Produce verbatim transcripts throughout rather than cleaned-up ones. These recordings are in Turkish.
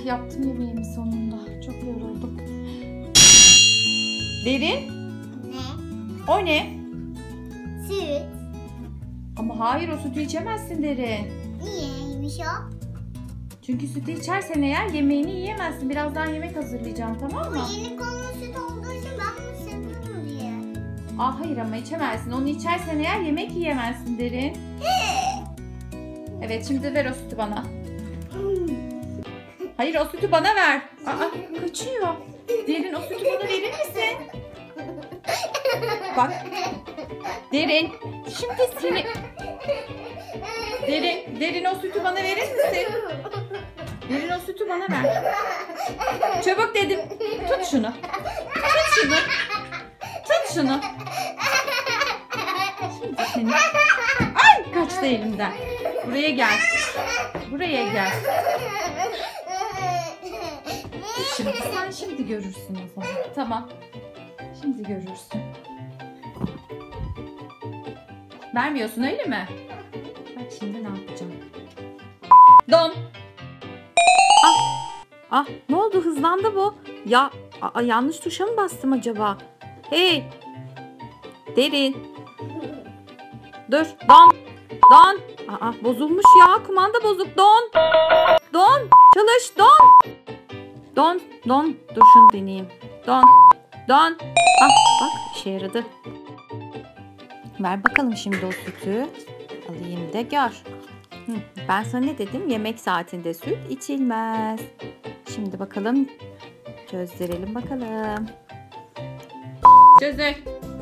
yaptım yemeğimi sonunda. Çok yoruldum. Derin? Ne? O ne? Süt. Ama hayır, o sütü içemezsin Derin. Niyeymiş o? Çünkü sütü içersen eğer yemeğini yiyemezsin. Birazdan yemek hazırlayacağım, tamam mı? Ama yeni konulu süt olduğu için ben bunu seviyorum diye. Aa, hayır ama içemezsin. Onu içersen eğer yemek yiyemezsin Derin. Evet, şimdi ver o sütü bana. Hayır, o sütü bana ver. Aa, kaçıyor. Derin, o sütü bana verir misin? Bak. Derin, şimdi seni... Derin, Derin o sütü bana verir misin? Derin o sütü bana ver. Çabuk dedim. Tut şunu. Tut şunu. Tut şunu. Şimdi seni... Ay, kaçtı elimden. Buraya gel. Buraya gel. Şimdi sen şimdi görürsün o zaman. Tamam. Şimdi görürsün. Vermiyorsun öyle mi? Bak şimdi ne yapacağım. Don. Ah. Ah, ne oldu, hızlandı bu. Ya a, yanlış tuşa mı bastım acaba? Hey. Derin. Dur. Don. Don. Aa, bozulmuş ya. Kumanda bozuk. Don. Don. Çalış. Don. Don. Don. Dur şunu deneyeyim. Don. Don. Ah, bak işe yaradı. Ver bakalım şimdi o sütü. Alayım da gör. Hı, ben sana ne dedim? Yemek saatinde süt içilmez. Şimdi bakalım. Çözdürelim bakalım. Çözdür.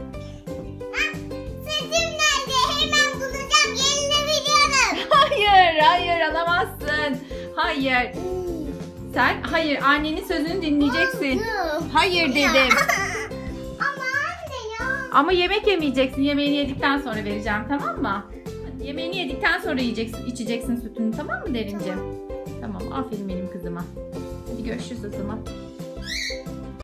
Sütüm nerede? Hemen bulacağım. Yerini biliyorum. Hayır, hayır alamazsın. Hayır. Sen hayır, annenin sözünü dinleyeceksin. Hayır dedim. Ama anne ya. Ama yemek yemeyeceksin. Yemeğini yedikten sonra vereceğim, tamam mı? Yemeğini yedikten sonra yiyeceksin, içeceksin sütünü, tamam mı Derinciğim? Tamam, aferin benim kızıma. Hadi görüşürüz o zaman.